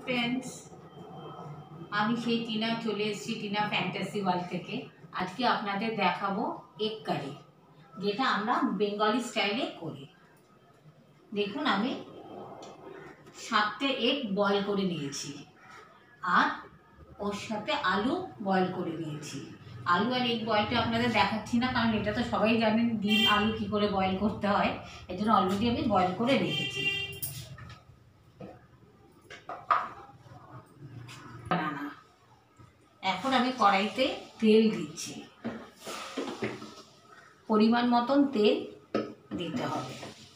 Friends, আমি সেই টিনা চলে এসেছি টিনা ফ্যান্টাসি ওয়ার্ল্ড থেকে। আজকে আপনাদের দেখাবো এগ কারি, যেটা আমরা বেঙ্গলি স্টাইলে করি। দেখুন, আমি 7টে এগ বয়েল করে নিয়েছি আর ওর সাথে আলু বয়েল করে নিয়েছি। আলু আর এগ বয়েলটা আপনাদের দেখাচ্ছি না, কারণ এটা তো সবাই জানেন ডিম আলু কী করে বয়েল করতে হয়। এর জন্য অলরেডি আমি বয়েল করে রেখেছি। এখন আমি কড়াইতে তেল দিচ্ছি, পরিমাণ মতন তেল দিতে হবে।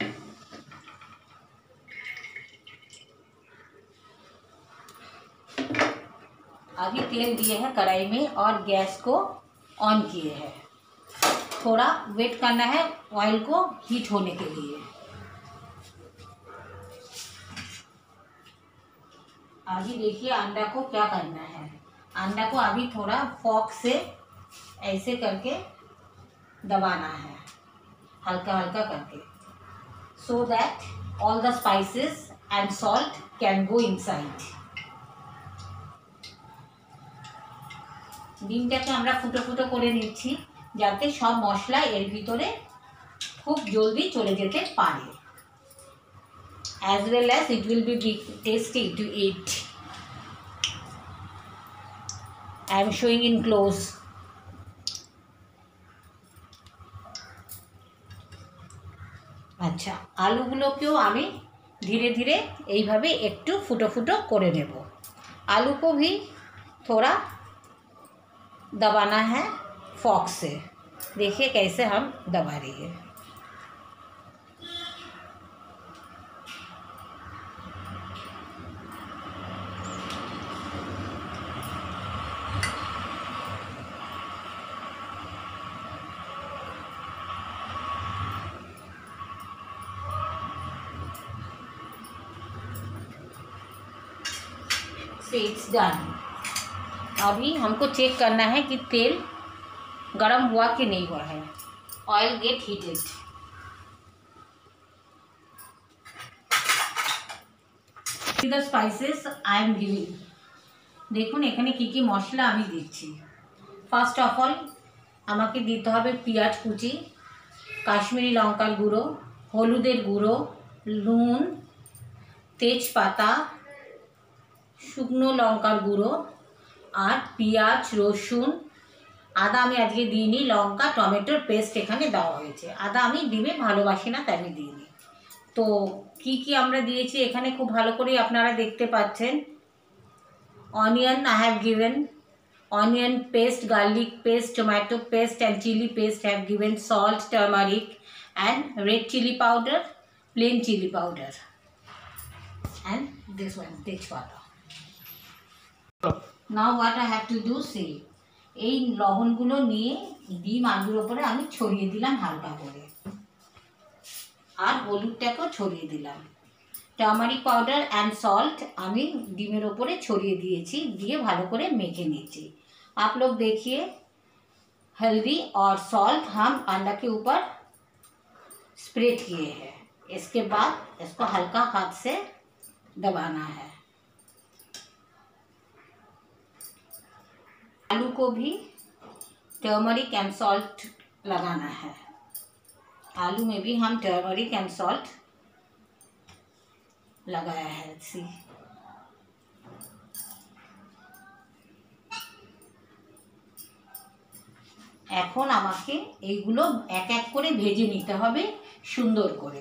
अभी तेल दिए हैं कढ़ाई में और गैस को ऑन किए हैं। थोड़ा वेट करना है ऑयल को हीट होने के लिए। अभी देखिए अंडा को क्या करना है। अंडा को अभी थोड़ा फॉक से ऐसे करके दबाना है, हल्का हल्का करके, so that all the spices and salt can go inside. ডিমটাকে আমরা ফুটো ফুটো করে নিচ্ছি, যাতে সব মশলা এর ভিতরে খুব জলদি চলে যেতে পারে, as well as it will be tasty to eat. I am showing in close. আচ্ছা, আলুগুলোকেও আমি ধীরে ধীরে এইভাবে একটু ফুটো ফুটো করে নেব। आलू को भी थोड़ा दबाना है फॉक से। देखिए कैसे हम दबा रही है। It's done. अभी हमको चेक करना है कि तेल गरम हुआ कि नहीं हुआ है। Oil get heated. The spices I am giving. देखुन एखाने की की मशला आमी दिচ্ছি। फार्स्ट अफ अल আমাকে দিতে হবে পেঁয়াজ কুচি, কাশ্মীরি লঙ্কার গুঁড়ো, হলুদের গুঁড়ো, নুন, তেজপাতা, শুকনো লঙ্কার গুঁড়ো আর পেঁয়াজ, রসুন, আদা আমি আজকে দিইনি, লঙ্কা টমেটোর পেস্ট এখানে দেওয়া হয়েছে। আদা আমি ডিমে ভালোবাসি না, তাই আমি দিইনি। তো কি কি আমরা দিয়েছি এখানে খুব ভালো করে আপনারা দেখতে পাচ্ছেন। Onion I have given, onion paste, garlic paste, tomato paste and chilli paste have given, salt, turmeric and red chilli powder, plain chilli powder and this one tejpata. Now what I have to do see. এই লবণগুলো নিয়ে ডিম আলুর ওপরে আমি ছড়িয়ে দিলাম হালকা করে, আর হলুদটাকেও ছড়িয়ে দিলাম। টার্মারিক পাউডার অ্যান্ড सॉल्ट আমি ডিমের ওপরে ছড়িয়ে দিয়েছি, দিয়ে ভালো করে মেখে নিয়েছি। आप लोग देखिए, हल्दी और सॉल्ट हम अंडा के ऊपर स्प्रेड किए हैं। इसके बाद इसको हल्का हाथ से दबाना है। आलू को भी टर्मरिक एंड सॉल्ट लगाना है। आलू में भी हम टर्मरिक एंड सॉल्ट लगाया है। सी এখন আমাকে এইগুলো এক এক করে ভেজে নিতে হবে সুন্দর করে।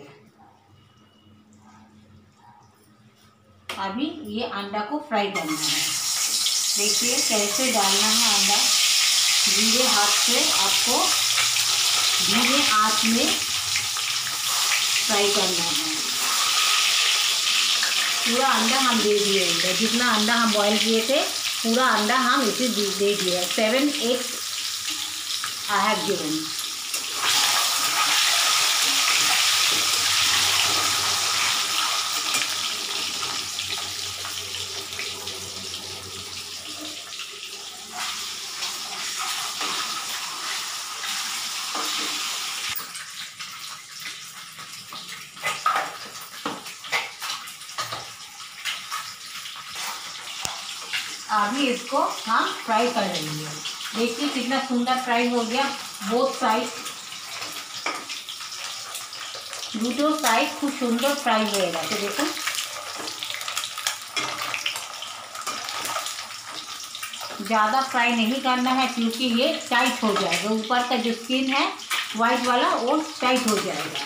अभी ये अंडा को फ्राई करना है। देखिए कैसे डालना है अंडा। धीरे हाथ से आपको धीरे आंच में फ्राई करना है। पूरा अंडा हम दे दिए, जितना अंडा हम बॉयल किए थे पूरा अंडा हम इसे दे दिए। 7 eggs I have given। अभी इसको हम फ्राई कर लेंगे। देखिए कितना सुंदर फ्राई हो गया, बोथ साइड, দুটো সাইড খুব সুন্দর ফ্রাই হয়ে গেছে। দেখুন ज़्यादा फ्राई नहीं करना है क्योंकि ये टाइट हो जाएगा, ऊपर का जो स्किन है वाइट वाला वो टाइट हो जाएगा।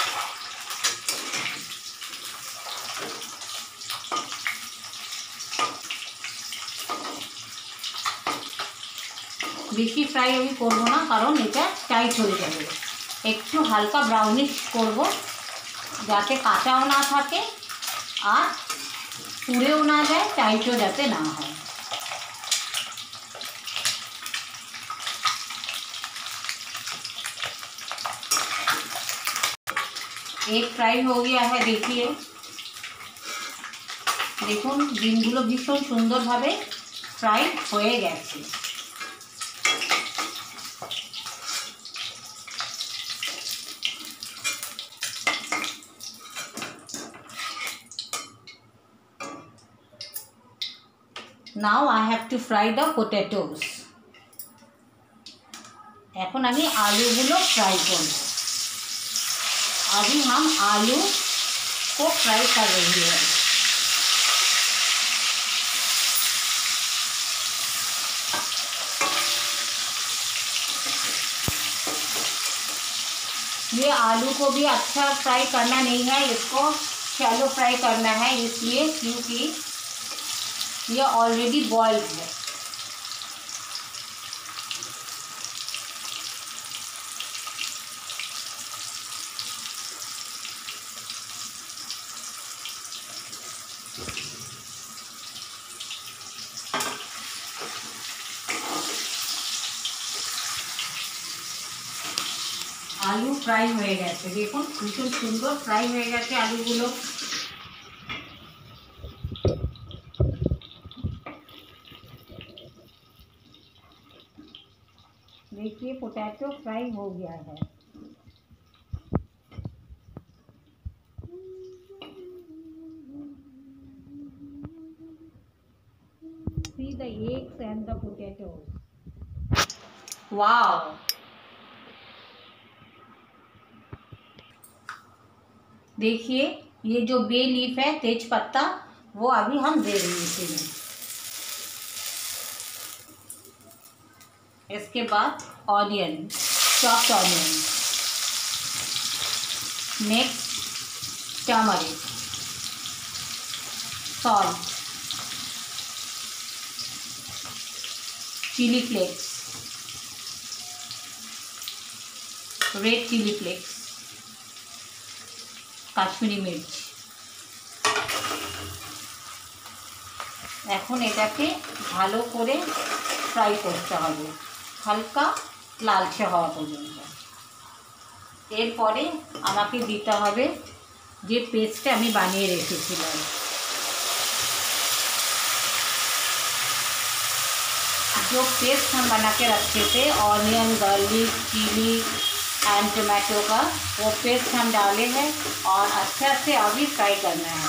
বেশি ফ্রাই আমি করবো না, কারণ এটা টাইট হয়ে যাবে। একটু হালকা ব্রাউনিশ করব, যাতে কাঁচাও না থাকে আর পুড়েও না যায়, টাইটও যাতে না হয়। एक फ्राई हो गया है। देखिए দেখুন ডিমগুলো ভীষণ সুন্দরভাবে ফ্রাই হয়ে গেছে। Now I have to fry the potatoes. এখন আমি आलूগুলো फ्राई করব। अभी हम आलू को फ्राई कर रही है। ये आलू को भी अच्छा फ्राई करना नहीं है, इसको शैलो फ्राई करना है, इसलिए क्योंकि ये ऑलरेडी बॉइल्ड है। आलू फ्राई हो गए, देखो भीषण सुंदर फ्राई हो गए आलूगुलो। देखिए पोटैटो फ्राई हो गया है। See the eggs and the potatoes. Wow! देखिए ये जो बे लीफ है, तेज पत्ता, वो अभी हम दे रहे हैं इसी में। इसके बाद onion, chopped onion, next turmeric, salt, chilli flakes, red chilli flakes, Kashmiri mirch. এখন এটাকে ভালো করে ফ্রাই করতে হবে, হালকা লালচে হওয়া পর্যন্ত। এরপরে আমাকে দিতে হবে যে পেস্টটা আমি বানিয়ে রেখেছিলাম। जो पेस्ट हम बना के रखे थे onion, garlic, chilli and tomato का, वो पेस्ट हम डाले हैं और अच्छा से अभी फ्राई करना है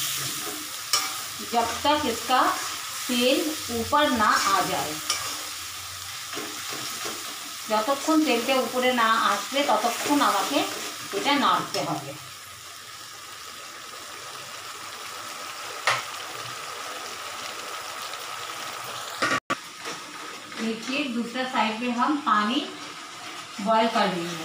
जब तक इसका तेल ऊपर ना आ जाए। যতক্ষণ তেলটা উপরে না আসবে ততক্ষণ আমাকে এটা নাড়তে হবে। देखिए दूसरा साइड में हम पानी बॉयल कर लेंगे।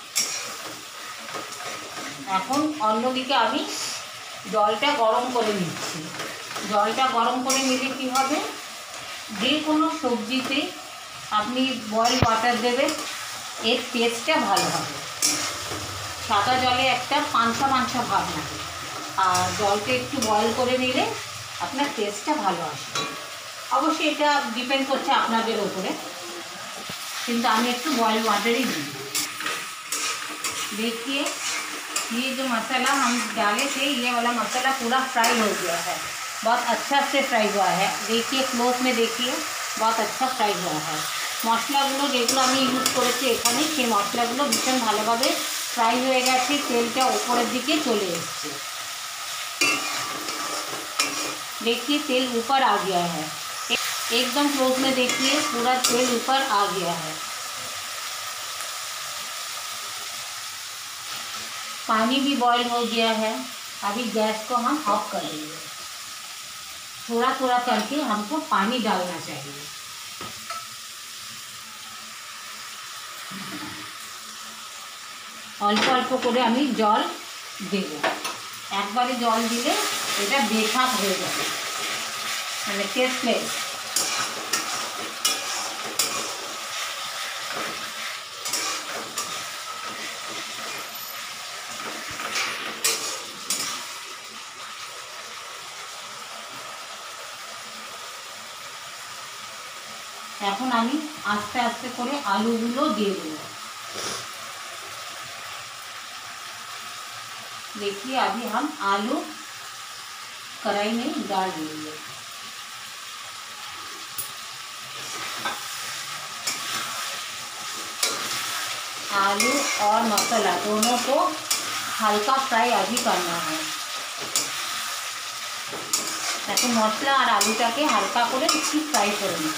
এখন অন্যদিকে আমি জলটা গরম করে নিচ্ছি। জলটা গরম করে নিলে কি হবে, যে কোনো সবজিতে আপনি বয়েল ওয়াটার দেবেন, এর টেস্টটা ভালো হবে। সাদা জলে একটা পাঞ্চা পাঞ্চা ভাব লাগে, আর জলটা একটু বয়েল করে নিলে আপনার টেস্টটা ভালো আসবে। অবশ্যই এটা ডিপেন্ড করছে আপনাদের উপরে, কিন্তু আমি একটু बॉयल वाटर ही दी। देखिए ये जो मसाला हम डाले थे, ये वाला मसाला पूरा फ्राई हो गया है, बहुत अच्छा से फ्राई हुआ है। देखिए क्लोज में देखिए, बहुत अच्छा फ्राई हुआ है। মশলাগুলো যেগুলো আমি ইউজ করেছি এখানে, সেই মশলাগুলো ভীষণ ভালোভাবে ফ্রাই হয়ে গেছে, তেলটা উপরের দিকে চলে এসছে। देखिए तेल ऊपर आ गया है। एकदम क्लोज में देखिए, पूरा तेल ऊपर आ गया है। पानी भी बॉईल हो गया है। अभी गैस को हम ऑफ कर देंगे। थोड़ा थोड़ा करके हमको पानी डालना चाहिए। অল্প অল্প করে আমি জল দেব। একবারে জল দিলে এটা বেভাব হয়ে যাবে, মানে টেস্টলেস। এখন আমি আস্তে আস্তে করে আলুগুলো দিয়ে দেব। देखिए अभी हम आलू कढ़ाई में डाल देंगे। आलू और मसाला दोनों को हल्का फ्राई अभी करना है। এখন মশলা আর আলুটাকে হালকা করে একটু ফ্রাই করে নেব।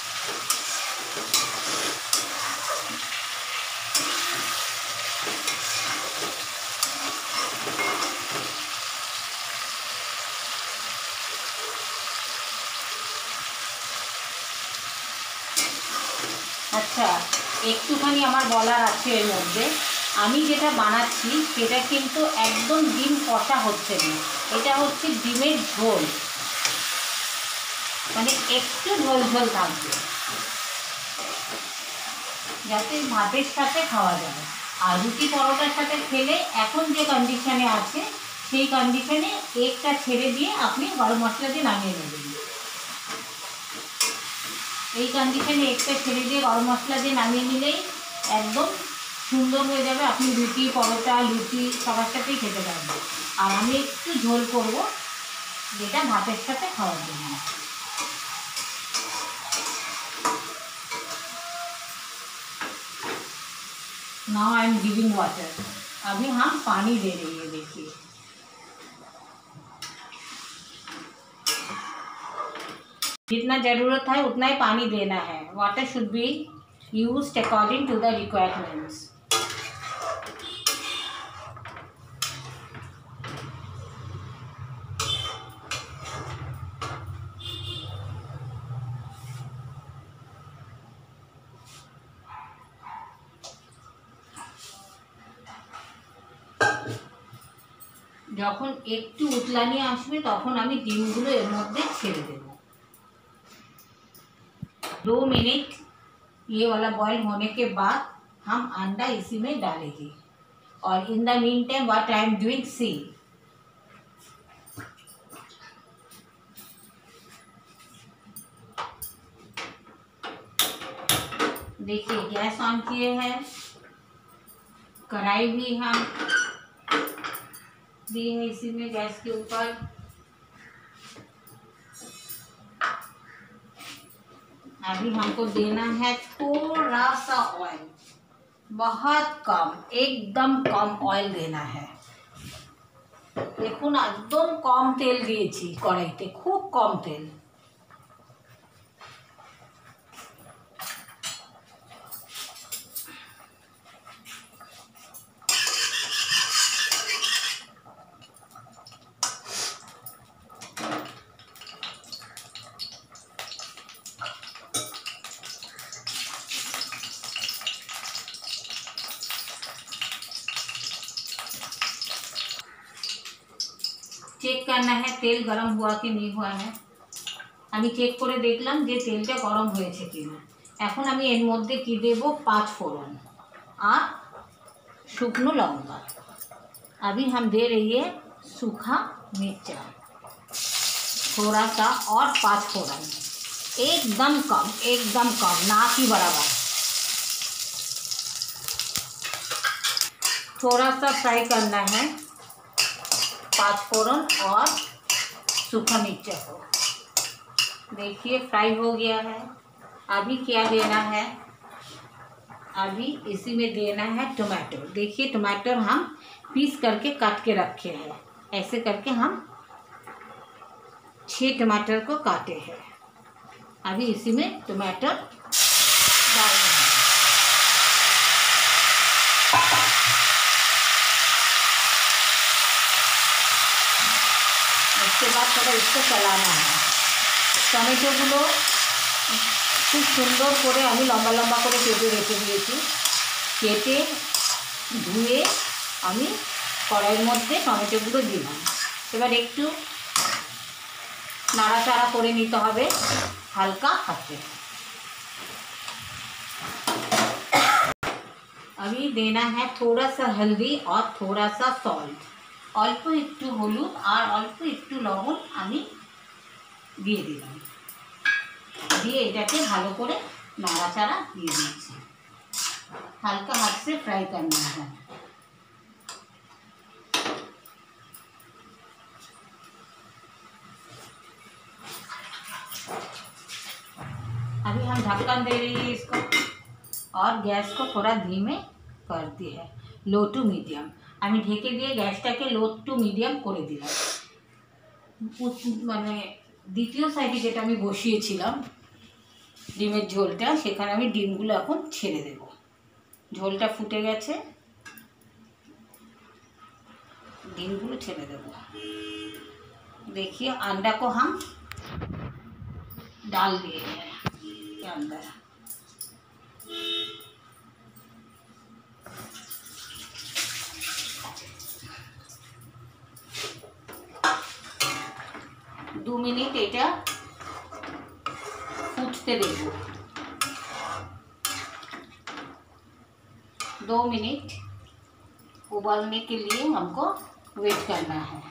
আচ্ছা, একটুখানি আমার বলার আছে এর মধ্যে, আমি যেটা বানাচ্ছি সেটা কিন্তু একদম ডিম কষা হচ্ছে না, এটা হচ্ছে ডিমের ঝোল, মানে একটু ঝোল ঝোল থাকবে যাতে ভাতের সাথে খাওয়া যায়। আর রুটি পরোটার সাথে খেলে এখন যে কন্ডিশনে আছে সেই কন্ডিশনে একটা ছেড়ে দিয়ে আপনি গরম মশলা দিয়ে নামিয়ে নেবেন। এই কন্ডিশনে একটা ছেড়ে দিয়ে গরম মশলা দিয়ে নামিয়ে নিলেই একদম সুন্দর হয়ে যাবে। আপনি রুটি পরোটা লুচি সবার সাথেই খেতে পারবেন। আর আমি একটু ঝোল করব যেটা ভাতের সাথে খাওয়ার জন্য। Now I am giving water. अभी हम पानी दे रही है, देखिए जितना ज़रूरत है उतना ही पानी देना है। Water should be used according to the requirements. যখন একটু উতলানি আসবে তখন আমি ডিমগুলো এর মধ্যে ছেড়ে দেব। 2 मिनट ये वाला बॉईल होने के बाद हम अंडा इसी में डालेंगे। और in the meantime what I am doing, see देखिए गैस ऑन किए हैं, कढ़ाई भी हम दिए है इसी में गैस के ऊपर। अभी हमको देना है थोड़ा सा ऑयल, बहुत कम, एकदम कम ऑयल देना है। देखो ना एकदम कम तेल दिएছি কড়াইতে, খুব কম তেল। চেক करना है तेल गरम हुआ कि नहीं हुआ है। আমি চেক করে দেখলাম যে তেলটা গরম হয়েছে কিনা। এখন আমি এর মধ্যে কি দেব, 5 फोड़न और শুকনো लौंगा। अभी हम दे रही है सूखा मिर्चा थोड़ा सा और 5 फोड़न, एकदम कम, एकदम कम, ना कि बराबर। थोड़ा सा फ्राई करना है 5 फोड़न और सूखा मिर्चा को। देखिए फ्राई हो गया है। अभी क्या देना है, अभी इसी में देना है टमाटो। देखिए टमाटर हम पीस करके काट के रखे हैं, ऐसे करके हम 6 टमाटर को काटे हैं। अभी इसी में टमाटर डालना है। उसके बाद थोड़ा इसको चलाना है। টমেটোগুলো খুব সুন্দর করে আমি লম্বা লম্বা করে কেটে রেখে দিয়েছি। কেটে ধুয়ে আমি কড়াইয়ের মধ্যে টমেটোগুলো দিলাম। এবার একটু নাড়াচাড়া করে নিতে হবে হালকা হাতে। अभी देना है थोड़ा सा हल्दी और थोड़ा सा सॉल्ट। অল্প একটু হলুদ আর অল্প একটু লবণ আমি দিয়ে দিলাম। দিয়ে এটাকে ভালো করে নাড়াচাড়া দিয়ে দিচ্ছি। हल्का हाथ से फ्राई करना है। अभी हम ढक्कन दे रही है इसको और गैस को थोड़ा धीमे कर दिए, लो टू मीडियम। আমি ঢেকে দিয়ে গ্যাসটাকে লো টু মিডিয়াম করে দিলাম। মানে দ্বিতীয় সাইডে যেটা আমি বসিয়েছিলাম ডিমের ঝোলটা, সেখানে আমি ডিমগুলো এখন ছেড়ে দেব। ঝোলটা ফুটে গেছে, ডিমগুলো ছেড়ে দেব। देखिए अंडा को हम डाल दिए हैं के अंदर। दो मिनट এটা ফুটতে দেব। 2 मिनट उबालने के लिए हमको वेट करना है।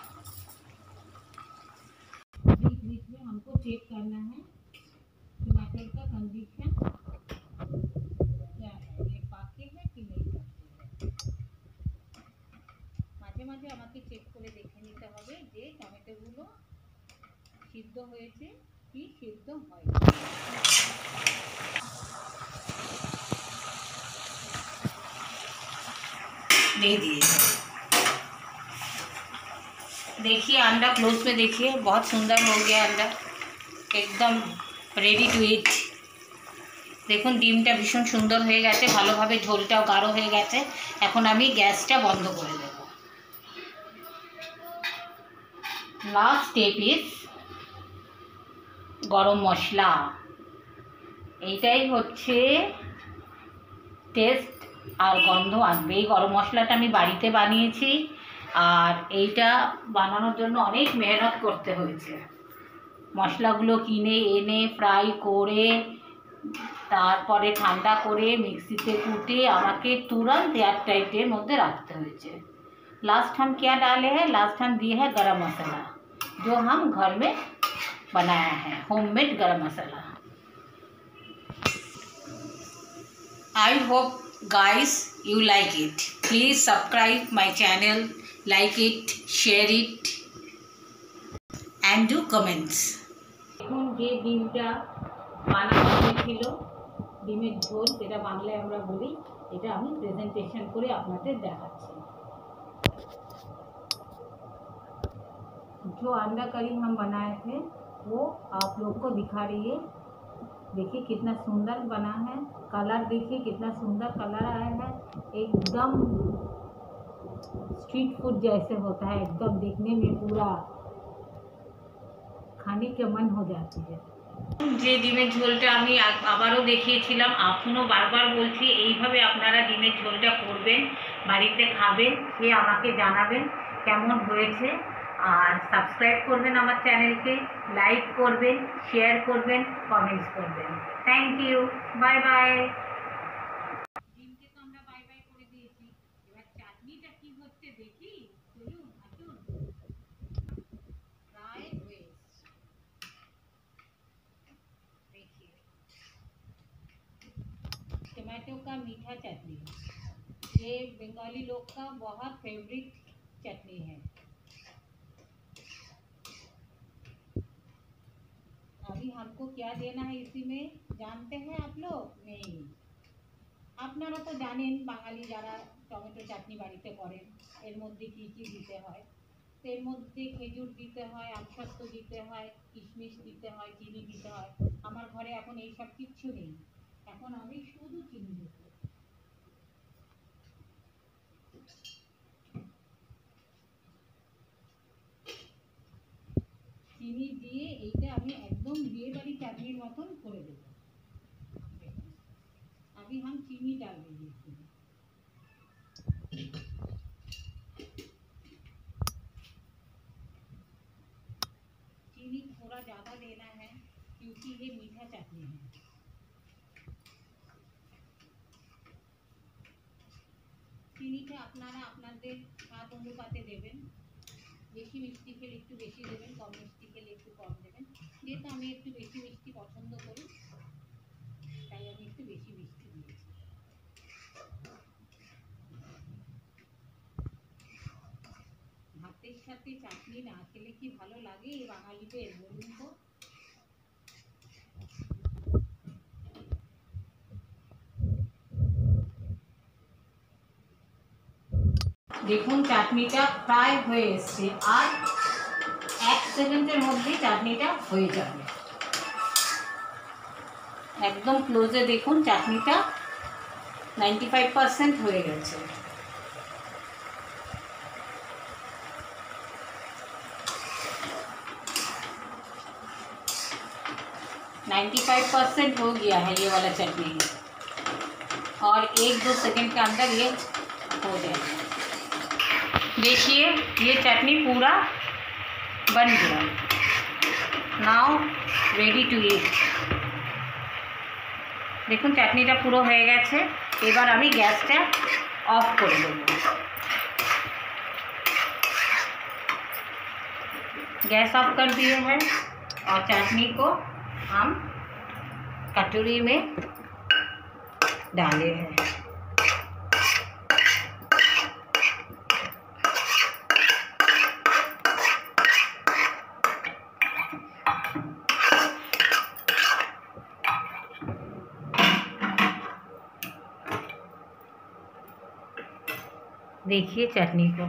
बीच बीच में हमको चेक करना है टमाटर का कंडीशन क्या है, ये पाके है कि नहीं पाके है। মাঝে মাঝে আমাকে চেক করে দেখে নিতে হবে যে টমেটোগুলো সিদ্ধ হয়েছে কি সিদ্ধ হয়নি। दे दिए। देखिए अंडा क्लोज में देखिए बहुत सुंदर हो गया अंडा, एकदम रेडी टू इट। দেখুন ডিমটা ভীষণ সুন্দর হয়ে গেছে, ভালোভাবে ঝোলটাও গাঢ় হয়ে গেছে। এখন আমি গ্যাসটা বন্ধ করে দেব। লাস্ট স্টেপ ইজ গরম মশলা। এইটাই হচ্ছে টেস্ট আর গন্ধ আনবে। এই গরম মশলাটা আমি বাড়িতে বানিয়েছি আর এইটা বানানোর জন্য অনেক মেহনত করতে হয়েছে। মশলাগুলো কিনে এনে ফ্রাই করে তারপরে ঠান্ডা করে মিক্সিতে कुटे আমাকে तुरंत एयर टाइटेर মধ্যে রাখতে হয়েছে। लास्ट हम क्या डाले हैं, लास्ट हम दिए हैं गरम मसाला जो हम घर में बनाया है, होममेड गरम मसाला। I hope guys you like it. Please subscribe my channel, like it, share it and do comments. এখন যে ডিমটা বানানো হয়েছিল ডিমের ঝোল, যেটা বাংলায় আমরা বলি, এটা আমি প্রেজেন্টেশন করে আপনাদের দেখাচ্ছি। जो अंडा करी हम बनाए थे वो आप लोग को दिखा रही है। देखिए कितना सुंदर बना है, कलर देखिए कितना सुंदर कलर आया है, एकदम स्ट्रीट फूड जैसे होता है, एकदम देखने में पूरा खाने के मन हो जाती है। যে ডিমের ঝোলটা আমি আবারও দেখিয়েছিলাম, এখনও বারবার বলছি এইভাবে আপনারা ডিমের ঝোলটা করবেন, বাড়িতে খাবেন, খেয়ে আমাকে জানাবেন কেমন হয়েছে। আর সাবস্ক্রাইব করবেন আমার চ্যানেলকে, লাইক করবেন, শেয়ার করবেন, কমেন্টস করবেন। Thank you, bye bye. ডিমকে তো আমরা বাই বাই করে দিয়েছি, এবার চাটনিটা কি হচ্ছে দেখি। চলুন আসুন। फ्राइड वेस्ट देखिए, टमाटो का मीठा चटनी, ये बंगाली लोग का बहुत फेवरेट चटनी है। अभी हमको क्या देना है इसी में जानते हैं आप लोग? नहीं, আপনারা তো জানেন বাঙালি যারা টমেটো চাটনি বাড়িতে করেন এর মধ্যে কী কী দিতে হয়। এর মধ্যে খেজুর দিতে হয়, আমসত্ত্ব দিতে হয়, কিশমিশ দিতে হয়, চিনি দিতে হয়। আমার ঘরে এখন এইসব কিচ্ছু নেই, এখন আমি শুধু চিনি দেব। চিনি দিয়ে এইটা আমি একদম বিয়ে বাড়ি চাটনির মতন করে দেবো। अभी हम चीनी डाल देंगे इसमें। चीनी थोड़ा ज़्यादा देना है क्योंकि ये मीठा चटनी है। চিনিটা আপনারা আপনাদের স্বাদ অনুপাতে দেবেন, বেশি মিষ্টি খেলে একটু বেশি দেবেন, কম মিষ্টি খেলে একটু কম দেবেন। যেহেতু আমি একটু বেশি মিষ্টি পছন্দ করি তাই আমি একটু বেশি মিষ্টি দিয়েছি। ভাতের সাথে চাটনি না খেলে কি ভালো লাগে বাঙালিদের, বলুন তো? দেখুন চাটনিটা প্রায় হয়ে এসছে, আর 1 সেকেন্ডের মধ্যেই চাটনিটা হয়ে যাবে। একদম ক্লোজে দেখুন চাটনিটা 95% হয়ে গেছে। %95 हो गया है ये वाला चटनी, और 1-2 सेकंड के अंदर ये हो जाएगा। देखिए ये चटनी पूरा बन गया। Now ready to eat. देखুন চাটনিটা পুরো হয়ে গেছে, এবার আমি গ্যাসটা অফ করে দেব। गैस ऑफ कर दिए हैं और चटनी को हम कटोरी में डाले हैं। देखिए चटनी को,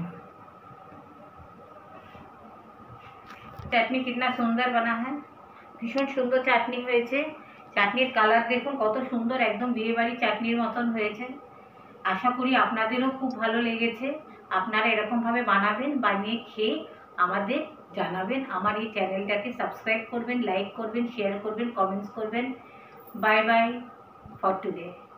चटनी कितना सुंदर बना है, भीषण सुंदर चाटनी হয়েছে। চাটনির কালার দেখুন কত সুন্দর, একদম বিয়ে বাড়ি চাটনির মতন হয়েছে। আশা করি আপনাদেরও খুব ভালো লেগেছে। আপনারা এরকমভাবে বানাবেন, বানিয়ে খেয়ে আমাদের জানাবেন। আমার এই চ্যানেলটাকে সাবস্ক্রাইব করবেন, লাইক করবেন, শেয়ার করবেন, কমেন্টস করবেন। Bye bye for today.